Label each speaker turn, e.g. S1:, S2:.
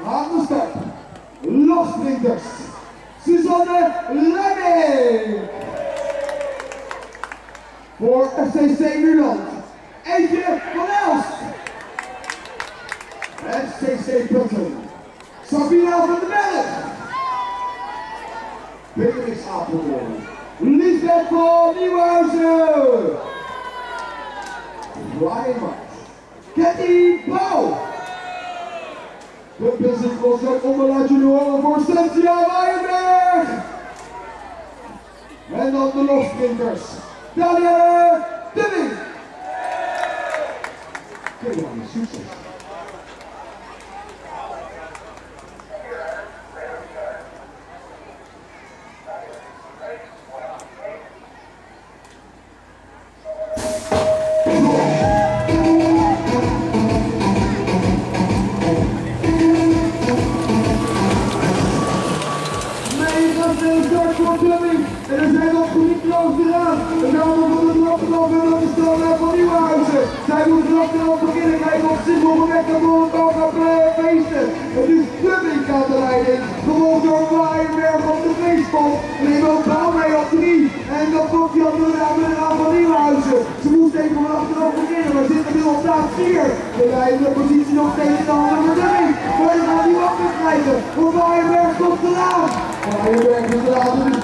S1: Aan de start. Logsprinters. Suzanne Lemming. Voor FCC Nuland. Eentje van Elst. FCC Putten. Sabina van den Berg. Beatrix Apeldoorn. Lisbeth van Nieuwhuizen. Brian Mart. Ketty Bouw. De Fietscross onderlaat junioren voor Cynthia Weijenberg. En dan de logsprinters. Danielle Dunning. Kijk, succes. En er zijn nog niet langs eraan. We gaan nog van de trappenaf en dat is dan van Nieuwhuizen. Zij moet trappenaf beginnen. Kijken of ze nog een wekker door het bal gaat feesten. Het is Dubbing aan de leiding. Gevolgd door Weijenberg op de feestbal. En ik wil Bouwmee op 3. En dan komt hij op de naam van Nieuwhuizen. Ze moest even van achteraf beginnen, maar zitten nu op plaats 4. De leidende positie nog steeds in de handen van Dubbing. Maar dan gaat hij ook weer krijgen. Want Weijenberg komt eraan. Weijenberg is eraan.